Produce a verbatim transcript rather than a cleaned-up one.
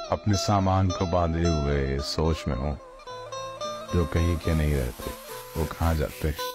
अपने सामान को बांधे हुए सोच में हूँ, जो कहीं के नहीं रहते वो कहाँ जाते हैं।